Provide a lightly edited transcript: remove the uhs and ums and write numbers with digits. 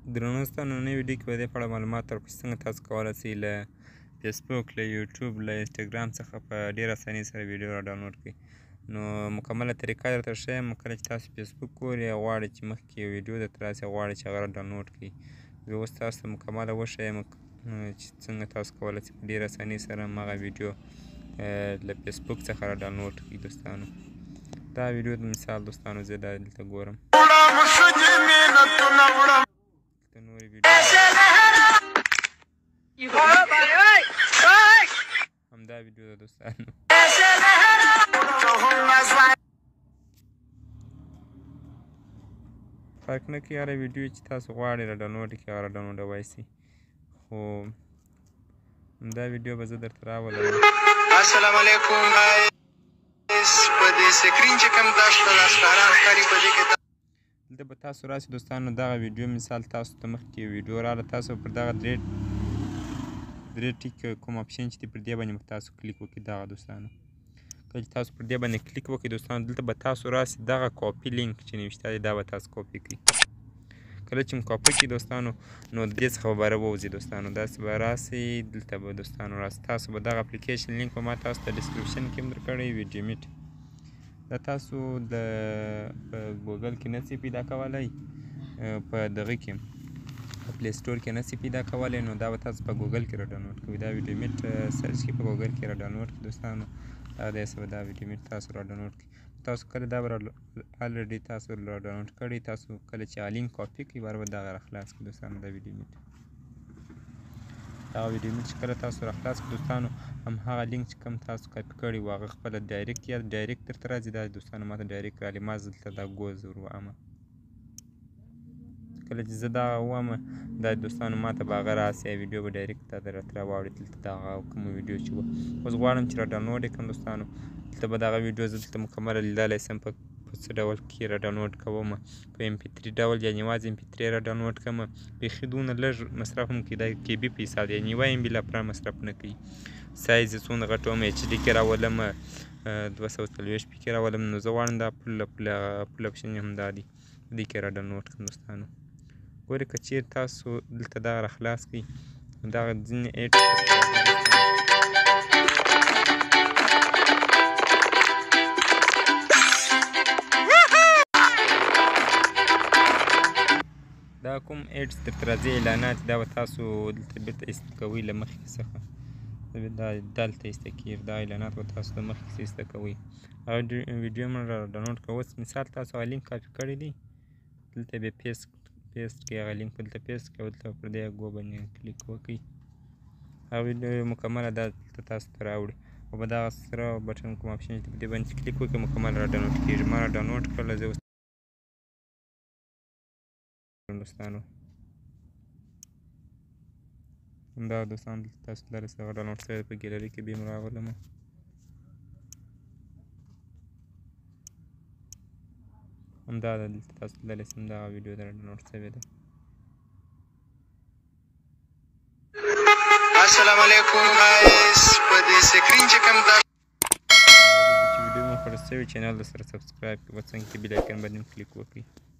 درنو دوستانو نوې ویډیو کې به د دې په اړه معلومات درکړو چې څنګه تاسو کولی شئ له فیسبوک، له یوټیوب، له انسټاګرام څخه په ډېره اسانۍ سره ویډیو را ډاونلوډ کړئ. نو مکمله طریقه درته ښیم. کله چې تاسو فیسبوک ګورئ او غواړئ چې مخکې یو ویډیو درته راسي او غواړئ چې هغه را ډاونلوډ کړئ، زه اوس تاسو ته مکمله وښیم چې څنګه تاسو کولی شئ په ډېره اسانۍ سره همغه ویډیو له فیسبوک څخه را ډاونلوډ کړئ. دوستانو دا ویډیو د مثال دوستانو زه دا دلته ګورم. نورې ویډیو همدا ویډیو ده دوستانو. فرق نه کوي، هره ویډیو چې تاسو غواړئ را ډاونلوډ کړئ هغه را ډاونلوډولی شئ. خو همدا ویډیو به زه درته راولم. السلام علیکم گایز، په دې سکرین چې کوم تاسو ته ښکاره ښکاري په دې کې دلته به تاسو راسئ دوستانو. دغه ویډیو مثال تاسو ته مخکې یو ویډیو راغله، تاسو پر دغه درې ټیک کوم اپشن چې دی پر دې باندې به تاسو کلیک وکړئ. دغه دوستانو کله چې تاسو پر دې باندې کلیک وکړئ دوستانو، دلته به تاسو راسئ دغه کاپي لینک چې نوشته دی دا به تاسو کاپي کړئ. کله چې مو کاپي کړئ دوستانو نو د دې څخه به بهر ووځئ دوستانو. داسې به راسئ، دلته به دوستانو راسئ، تاسو به دغه اپلیکیشن لینک به ما تاسو ته ډسکرپشن کې هم درکړی وي. ډیمیټ دا تاسو د په ګوګل کې نشئ پیدا کولی، په دغه کې په پلی سټور کې نشئ پیدا کولی، نو دا به تاسو په ګوګل کې را ډاونلوډ کوئ. دا ویډیومیټ سرچ کې په ګوګل کې را ډاونلوډ کړئ دوستانو. دا داسې به دا ویډیومیټ تاسو را ډاونلوډ کړئ. تاسو کله دا به الریډي تاسو را ډاونلوډ کړئ، تاسو کله چې لینک کاپي کړئ بیا به دغه را خلاص کړئ دوستانو. دا ویډیومیټ چې کله تاسو را خلاص کړئ دوستانو، همهغه لینک چې کوم تاسو کاپي کړی و هغه خپله ډایرکټ درته راځي. دا دوستانو ما ته ډایرکټ راغلی، ما دلته دا ګوز ور وهمه. کله چې زه دغه ووهمه دا دوستانو ما ته به هغه راسي، ویډیو به ډایرکټ دا راته راواړي دلته دغه کومه ویډیو چې وه. اوس غواړم چې را ډاونلوډ یې کړم دوستانو. دلته به دغه ویډیو زه دلته مکمله لیدلی شم په څه ډول کې را ډاونلوډ کومه، په MP3 ډول یعنې یوازې MP3 را ډاونلوډ کړمه. بیخي دونه لږ مصرف هم کېدای KB په حساب یعنې 1 MB لا پوره مصرف نه کوي. سایز یې څومره غټوم HD کې راولمه، 240 پې کې راولم. نو زه غواړم دا فل اپشن یې همدا دی، دې کې را ډاونلوډ کړم دوستانو. ګورئ که چیرې تاسو دلته دغه را خلاص کړئ دغه ځینې ایډ دا کوم ایډز درته راځي اعلانات، دا به تاسو دلته بېرته ایسته کوئ له مخکې څخه. دا دلته ایسته کېږي، دا اعلانات به تاسو د مخکې څخه ایسته کوئ. هغه ویډیو مې را ډاونلوډ کړه. اوس مثال تاسو هغه لینک کاپي کړی دی، دلته بیا پیسټ کړئ هغه لینک، دلته پیسټ کړئ او دلته پر دې ګو باندې کلیک وکړئ. هغه ویډیو مکمله دا دلته تاسو ته راوړي او په دغه سره بټن کوم اپشن چې په دې باندې کلیک وکړئ مکمل را ډاونلوډ کېږي. ما را ډاونلوډ کړله زه اوس دوستانو. همدا دوستانو دلته تاسو لیدلی شئ هغه ډاونلوډ شوی دی، په ګیلري کې بیا م راولمه. همدا ده دلته تاسو لیدلی شئ همدغه ویډیو دا ډاونلوډ شوې ده. السلام علیکم گایز، په دې سکرین چې کوم تاسو چې ویډیو مو خوښه شوې چینل درسره سبسکرایب کړئ، په څنګ کې بیل آیکن باندې کلیک وکړئ.